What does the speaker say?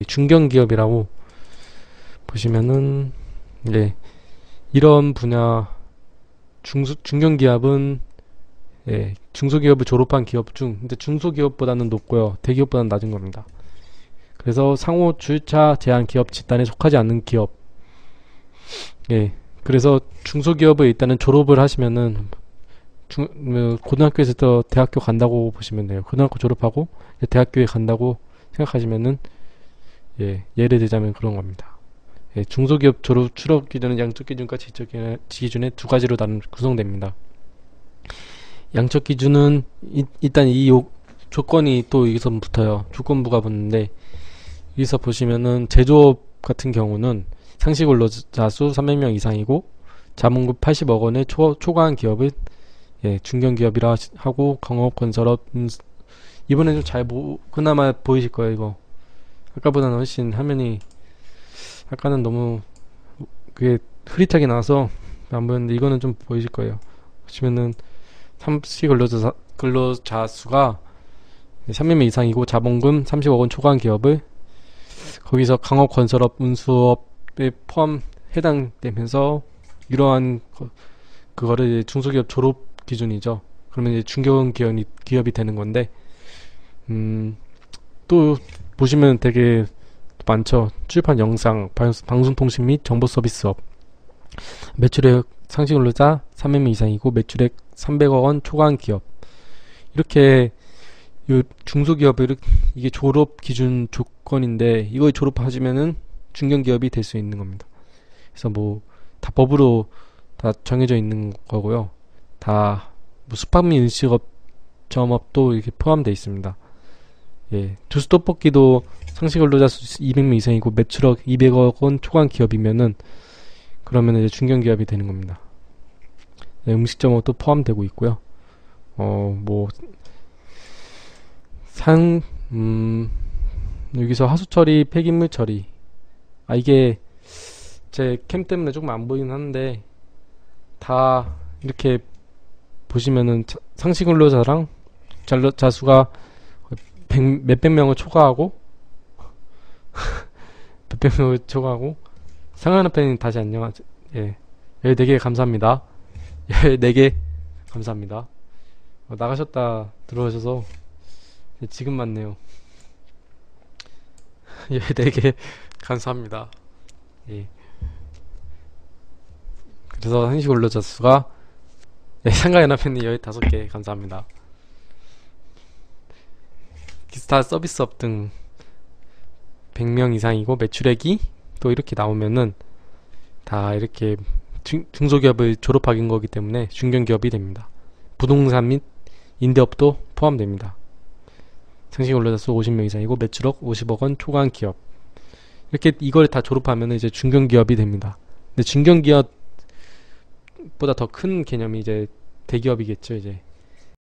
중견기업이라고 보시면은, 예, 이런 분야, 중견기업은, 예, 중소기업을 졸업한 기업 중, 근데 중소기업보다는 높고요, 대기업보다는 낮은 겁니다. 그래서 상호 출자 제한 기업 집단에 속하지 않는 기업, 예, 그래서 중소기업을 일단은 졸업을 하시면은, 고등학교에서 대학교 간다고 보시면 돼요. 고등학교 졸업하고, 대학교에 간다고 생각하시면은, 예, 예를 들자면 그런 겁니다. 예, 중소기업 졸업 출업 기준은 양적 기준과 질적 기준의 두 가지로 구성됩니다. 양적 기준은 일단 조건이 또 여기서 붙어요. 조건부가 붙는데 여기서 보시면은 제조업 같은 경우는 상시 근로자 수 300명 이상이고 자본금 80억 원의 초과한 기업을 예, 중견기업이라 하고 광업 건설업 이번엔 좀 그나마 보이실 거예요. 이거 아까보다는 훨씬 화면이 아까는 너무 그게 흐릿하게 나와서 안 보였는데 이거는 좀 보이실 거예요. 보시면은 상시 근로자 수가 300명 이상이고 자본금 30억 원 초과한 기업을 거기서 강업 건설업 운수업에 해당되면서 이러한 그거를 중소기업 졸업 기준이죠. 그러면 이제 기업이 되는 건데 또 보시면 되게 많죠. 출판 영상, 방송통신 및 정보서비스업. 매출액 상시 근로자 300명 이상이고 매출액 300억 원 초과한 기업. 이렇게 중소기업을 이게 졸업 기준 조건인데 이걸 졸업하시면은 중견기업이 될 수 있는 겁니다. 그래서 뭐 다 법으로 다 정해져 있는 거고요. 다 뭐 숙박 및 음식업, 점업도 이렇게 포함되어 있습니다. 예, 주스 떡볶이도 상시 근로자 수 200명 이상이고 매출액 200억 원 초과한 기업이면은 그러면 이제 중견기업이 되는 겁니다. 네, 음식점업도 포함되고 있고요. 뭐 여기서 하수 처리, 폐기물 처리. 이게 제 캠 때문에 조금 안 보이긴 하는데 다 이렇게 보시면은 상시 근로자랑 자수가 몇백 명을 초과하고 몇백 명을 초과하고 상하는 팬님 다시 안녕하세요. 예, 14개 감사합니다. 14개 감사합니다. 나가셨다 들어오셔서 지금 맞네요. 14개 감사합니다. 예. 그래서 상시 근로자 수가 상가연합회님 15개 감사합니다. 기타 서비스업 등 100명 이상이고 매출액이 또 이렇게 나오면은 다 이렇게 중소기업을 졸업하긴 거기 때문에 중견기업이 됩니다. 부동산 및 임대업도 포함됩니다. 상시 근로자 수 50명 이상이고 매출액 50억 원 초과한 기업. 이렇게 이걸 다 졸업하면 이제 중견기업이 됩니다. 근데 중견기업보다 더 큰 개념이 이제 대기업이겠죠, 이제.